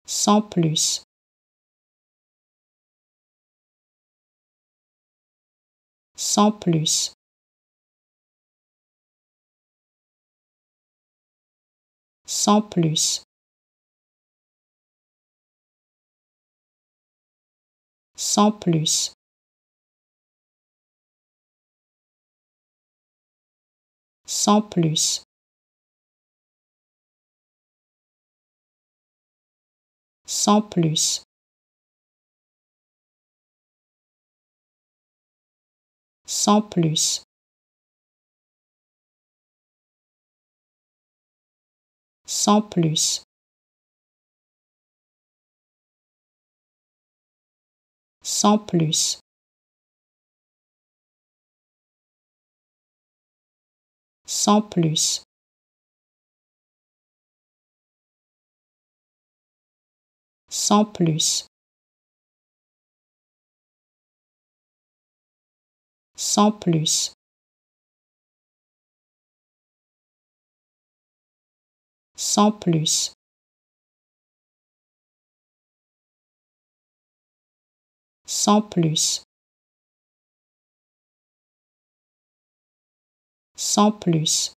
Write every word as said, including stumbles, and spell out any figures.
Sans plus. Sans plus. Sans plus. Sans plus. Sans plus. Sans plus. Sans plus. Sans plus. Sans plus. Sans plus. Sans plus. Sans plus. Sans plus. Sans plus. Sans plus.